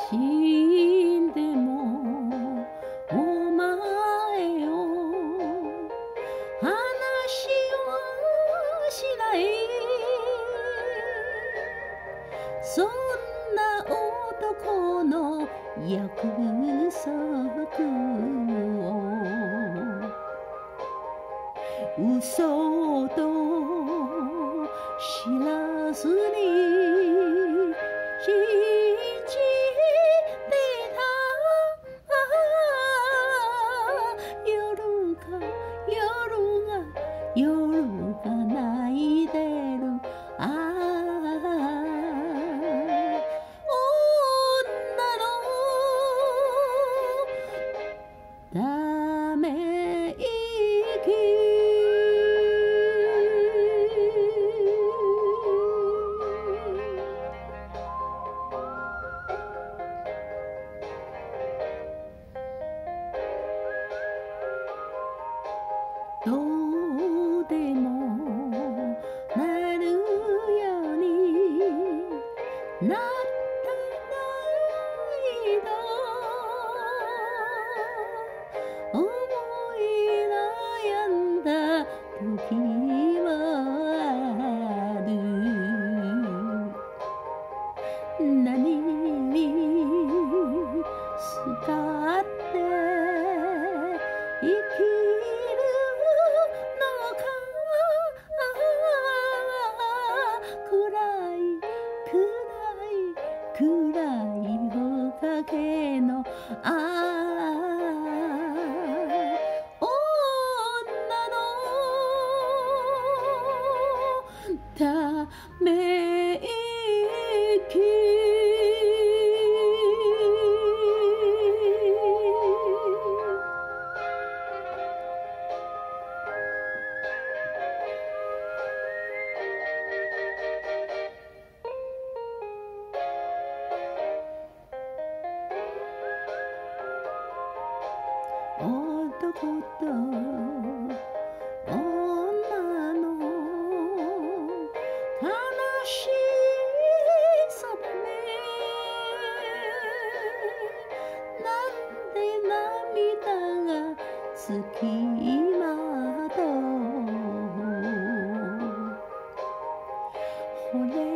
死んでもお前を話はしない、そんな男の約束を嘘と知らずに信じてた。夜が泣いてる。女のため息。どうでもなるようになったないと思い悩んだ時はある。何に使って生きるのか。暗いおかげの女のため息。男と女の悲しさだね。なんで涙がつきまとう。